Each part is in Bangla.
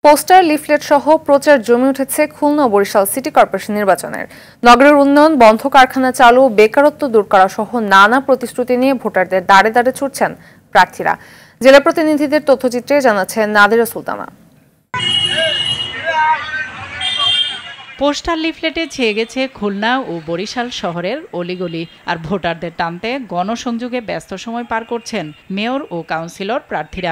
পোস্টার লিফলেট সহ প্রচার জমে উঠেছে খুলনা ও বরিশাল সিটি কর্পোরেশন নির্বাচনের। নগরের উন্নয়ন, বন্ধ কারখানা চালু, বেকারত্ব দূর করা সহ নানা প্রতিশ্রুতি নিয়ে ভোটারদের দাঁড়ে দাঁড়ে ছুটছেন প্রার্থীরা। জেলা প্রতিনিধিদের তথ্যচিত্রে জানাচ্ছেন নাদিরা সুলতানা। পোস্টার লিফলেটে ছেয়ে গেছে খুলনা ও বরিশাল শহরের অলিগলি। আর ভোটারদের টানতে গণসংযোগে ব্যস্ত সময় পার করছেন মেয়র ও কাউন্সিলর প্রার্থীরা।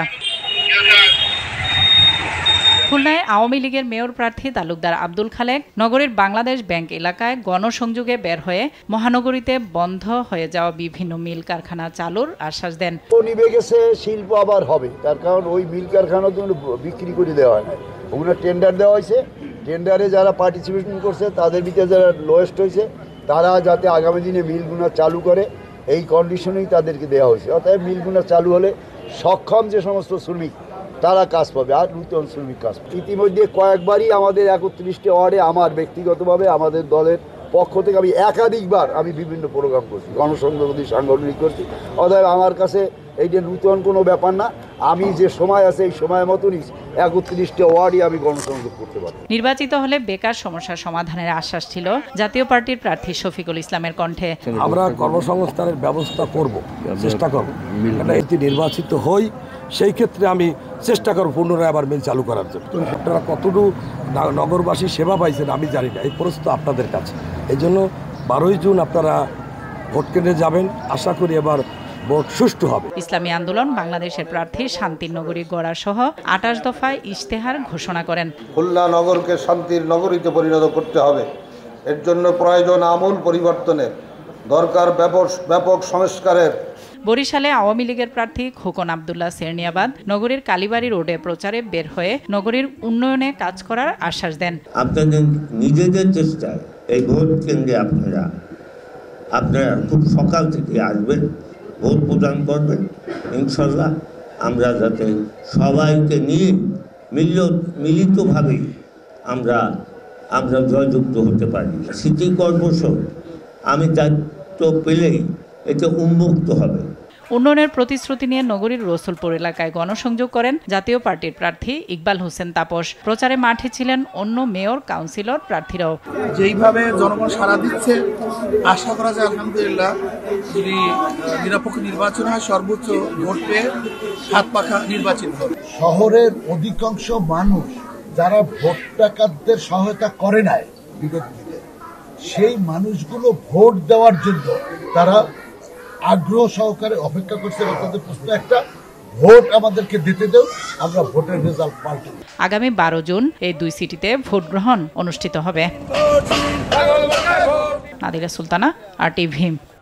খুলনায় আওয়ামী লীগের মেয়র প্রার্থী তালুকদার আব্দুল খালেক নগরীর বাংলাদেশ ব্যাংক এলাকায় গণসংযোগে বের হয়ে মহানগরীতে বন্ধ হয়ে যাওয়া বিভিন্ন মিল কারখানা চালুর আশ্বাস দেন। নিভে গেছে, শিল্প আবার হবে, তার কারণ ওই মিল কারখানা তো বিক্রি করে দেওয়া হয় না, ওগুলো টেন্ডার দেওয়া হয়েছে। টেন্ডারে যারা পার্টিসিপেশন করছে তাদের ভিতরে যারা লোয়েস্ট হয়েছে তারা যাতে আগামী দিনে মিলগুলো চালু করে এই কন্ডিশনেই তাদেরকে দেওয়া হয়েছে। অর্থাৎ মিলগুলো চালু হলে সক্ষম যে সমস্ত শ্রমিক তারা কাজ পাবে, আর নূতন শ্রমিক কাজ পাবে। ইতিমধ্যে কয়েকবারই আমাদের 31টি ওয়ার্ডে আমার ব্যক্তিগতভাবে আমাদের দলের পক্ষ থেকে আমি একাধিকবার বিভিন্ন প্রোগ্রাম করছি, গণসংযোগ সাংগঠনিক করছি। অতএব আমার কাছে এইটা নূতন কোনো ব্যাপার না। আমি যে সময় আছে এই সময় মতনই 31টি ওয়ার্ডই আমি গণসংযোগ করতে পারি। নির্বাচিত হলে বেকার সমস্যার সমাধানের আশ্বাস ছিল জাতীয় পার্টির প্রার্থী শফিকুল ইসলামের কণ্ঠে। আমরা কর্মসংস্থানের ব্যবস্থা করব, চেষ্টা করব। এটি নির্বাচিত হই সেই ক্ষেত্রে আমি চেষ্টা করব পুনরায় আবার মিল চালু করার জন্য। আপনারা কতটুকু নগরবাসী সেবা পাইছেন আমি জানি না, এই প্রশ্ন আপনাদের কাছে। এই জন্য 12ই জুন আপনারা ভোট কেন্দ্রে যাবেন, আশা করি এবার ভোট সুষ্ঠু হবে। ইসলামী আন্দোলন বাংলাদেশের প্রার্থী শান্তির নগরী গড়া সহ 28 দফায় ইশতেহার ঘোষণা করেন। খুলনা নগরকে শান্তির নগরীতে পরিণত করতে হবে। এর জন্য প্রয়োজন আমূল পরিবর্তনের, দরকার ব্যাপক সংস্কারের। বরিশালে আওয়ামী লীগের প্রার্থী খোকন আবদুল্লাহ সেরনিয়াবাদ নগরীর কালীবাড়ি রোডে প্রচারে বের হয়ে নগরীর উন্নয়নে কাজ করার আশ্বাস দেন। আপনাদের নিজেদের চেষ্টায় এই ভোট কেন্দ্রে আপনারা খুব সকাল থেকে আসবেন, ভোট প্রদান করবেন। ইনশাল্লাহ আমরা যাতে সবাইকে নিয়ে মিলিতভাবে আমরা জয়যুক্ত হতে পারি। সিটি কর্পোরেশন আমি দায়িত্ব পেলেই এতে উন্মুক্ত হবে। উন্নয়নের প্রতিশ্রুতি নিয়ে নগরীর রসুলপুর এলাকায় গণসংযোগ করেন জাতীয় পার্টির প্রার্থী ইকবাল হোসেন তাপস। প্রচারে মাঠে ছিলেন অন্য মেয়র, কাউন্সিলর প্রার্থীরাও। যেইভাবে জনগণ সাড়া দিচ্ছে, আশা করা যায় আলহামদুলিল্লাহ যদি নিরপেক্ষ নির্বাচন হয় সর্বোচ্চ ভোট পেয়ে হাত পাখা নির্বাচিত হবে। শহরের অধিকাংশ মানুষ যারা ভোট ডাকাতদের সহায়তা করে নাই বিগত দিনে, সেই মানুষগুলো ভোট দেওয়ার জন্য তারা আগ্রহ সহকারে অপেক্ষা করছে। তাদের প্রশ্ন একটা, ভোট আমাদেরকে দিতে দাও, আমরা ভোটের রেজাল্ট পাল্টে। আগামী 12 জুন এই দুই সিটিতে ভোট গ্রহণ অনুষ্ঠিত হবে। নাদিরা সুলতানা, RTV।